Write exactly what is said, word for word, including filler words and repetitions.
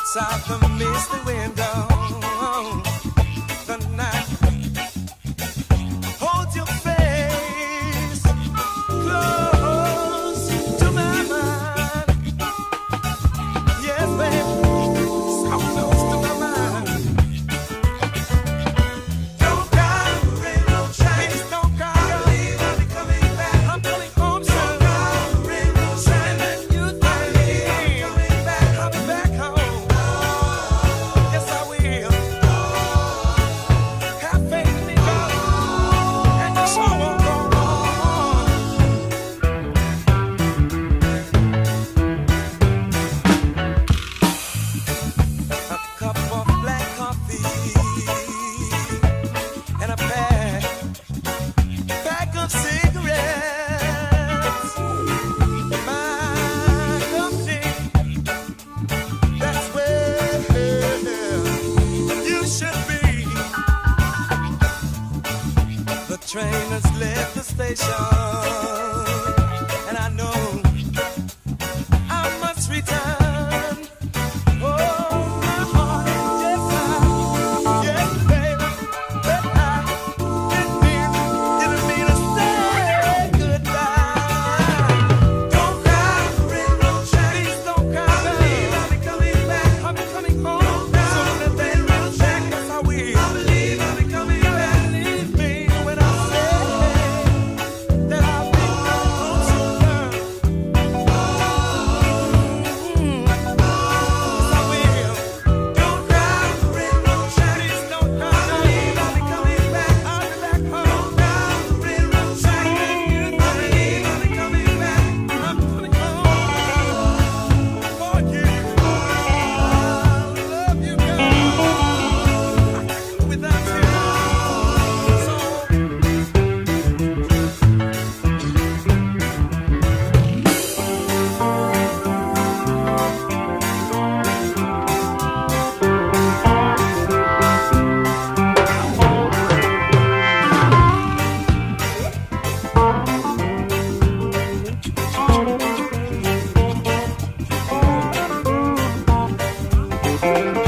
Outside the misty window, the night. Hold your face close to my mind. Yes, baby, so close to my mind. Don't cry, rain, no shine. Please don't cry. I believe I'll be coming back. I'm coming home soon. Don't cry, rain, no shine. And you think I believe I'm coming back. I'll be back home. Yes, I will. Have faith in me, God, and your soul won't go wrong. A cup of black coffee and a pack, pack of cigarettes. My company, that's where you should be. The train has left the station, and I know I must return. Oh, my heart, yes, I, yes, baby, but I didn't mean, didn't mean to say goodbye. Don't cry, rain, no shine. Please don't cry, I believe I'll be coming back. I'll be coming home sooner than real back. Yes, I will. I believe I'll be coming back. Believe me when I say that I'll be home sooner. Mm. Yes, I will. Don't cry, rain, no shine. Please don't cry. I believe I'll be coming back. I'll be back home. Don't cry, rain, no shine. You I believe I'll be coming back. I'm coming home for you. I love you, girl. I can't go without you. So Thank you.